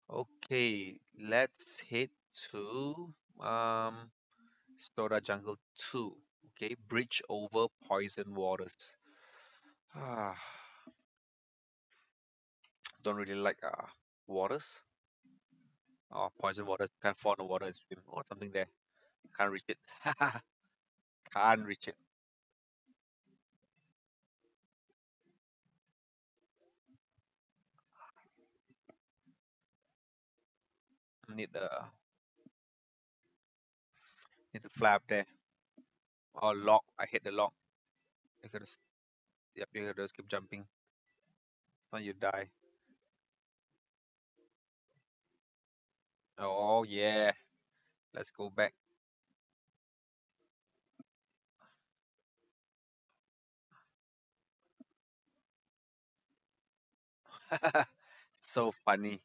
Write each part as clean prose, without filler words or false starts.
Okay, let's head to um Stora Jungle 2. Okay, bridge over poison waters. Ah, don't really like waters. Oh, poison waters. Can't fall in the water and swim or something there. Can't reach it. Can't reach it. Need the flap there. Or lock. I hit the lock. You gotta yep, you gotta just keep jumping. Now you die. Oh yeah. Let's go back. So funny.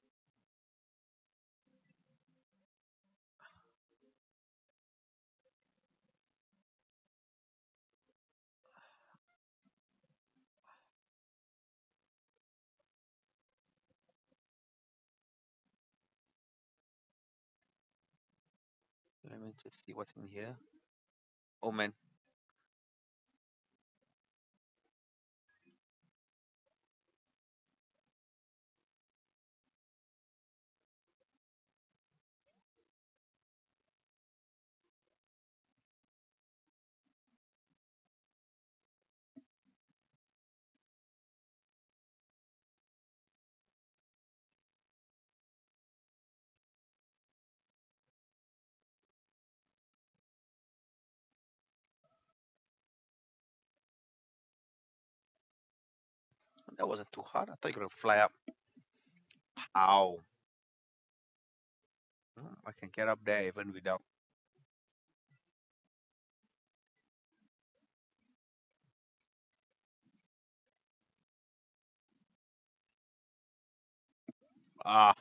Let me just see what's in here. Oh man, that wasn't too hard. I thought you were gonna fly up. Ow. I can get up there even without. Ah,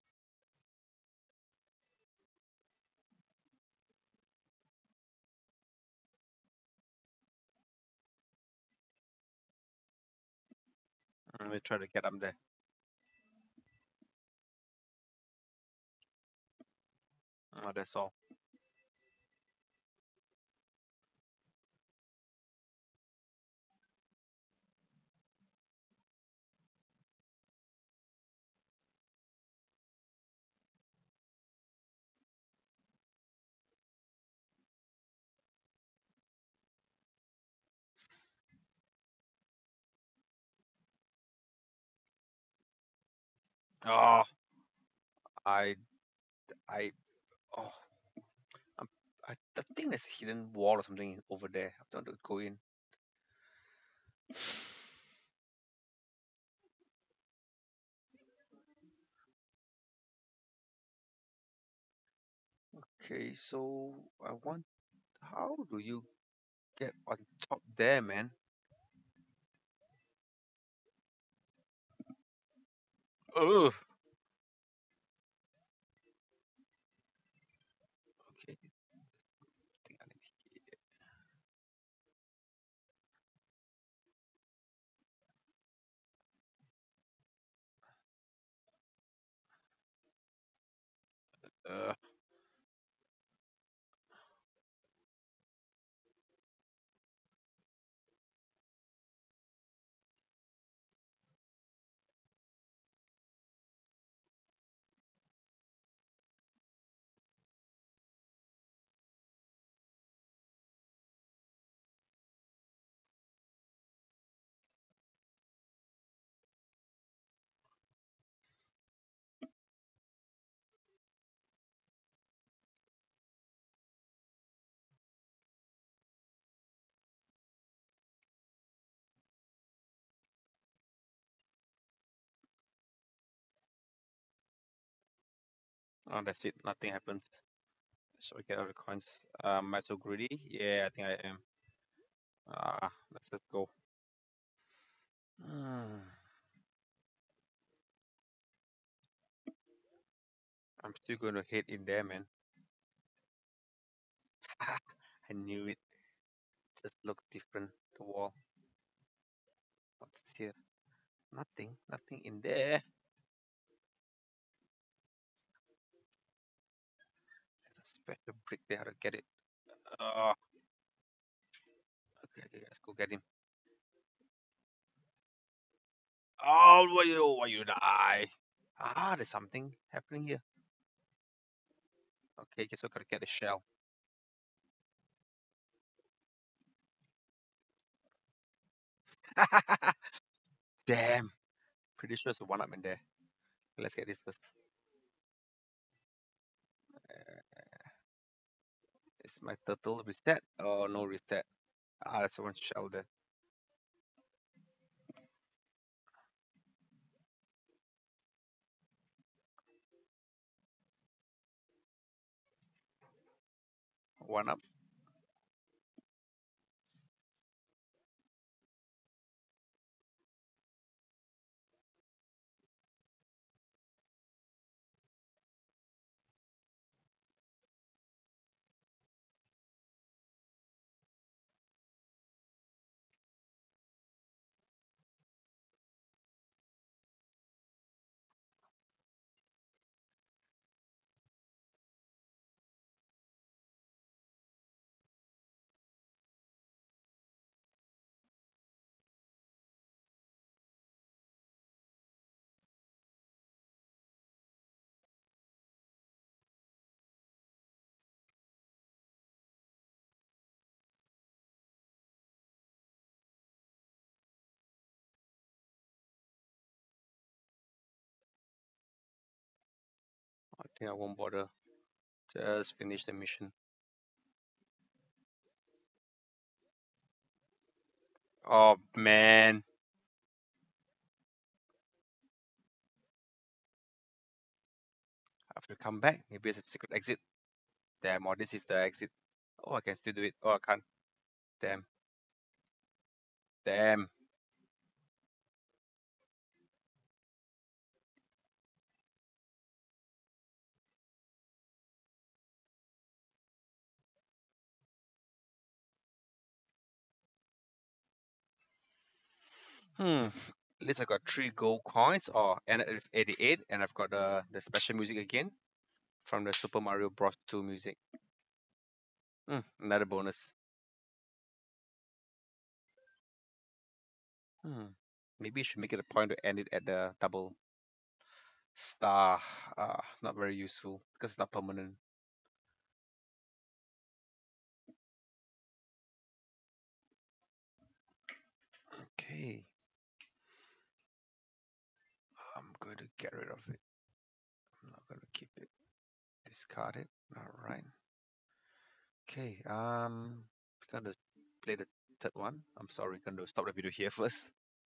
let me try to get up there. Oh, that's all. Oh, I, I, oh, I'm, I think there's a hidden wall or something over there. I don't want to go in. Okay, so I want. How do you get on top there, man? Ugh. Okay, think I need. Oh, that's it. Nothing happens. So we get all the coins. Am I so greedy? Yeah, I think I am. Let's just go. Hmm, I'm still going to hit in there, man. I knew it. Just looks different. The wall. What's here? Nothing. Nothing in there. special brick there. How to get it? Uh, okay, okay, let's go get him. Oh, why you die? Ah, there's something happening here. Okay, guess we gotta get the shell. Damn, pretty sure there's a one up in there. Let's get this first. Is my turtle reset? Oh, no reset. Ah, that's one shell there. One up. I think I won't bother. Just finish the mission. Oh man, I have to come back. Maybe it's a secret exit. Damn, or this is the exit. Oh, I can still do it. Oh, I can't. Damn, damn. Hmm. At least I got three gold coins, or and 88, and I've got the special music again from the Super Mario Bros. 2 music. Another bonus. Hmm. Maybe you should make it a point to end it at the double star. Not very useful because it's not permanent. Okay, I'm going to get rid of it. I'm not going to keep it. Discard it. All right. Okay. Gonna play the third one. I'm sorry. Gonna stop the video here first.